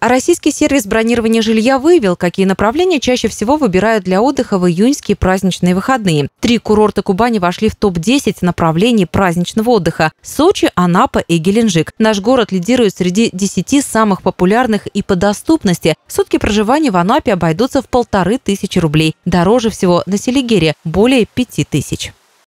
А российский сервис бронирования жилья выявил, какие направления чаще всего выбирают для отдыха в июньские праздничные выходные. 3 курорта Кубани вошли в топ-10 направлений праздничного отдыха – Сочи, Анапа и Геленджик. Наш город лидирует среди 10 самых популярных и по доступности. Сутки проживания в Анапе обойдутся в 1500 рублей. Дороже всего на Селигере – более 5000.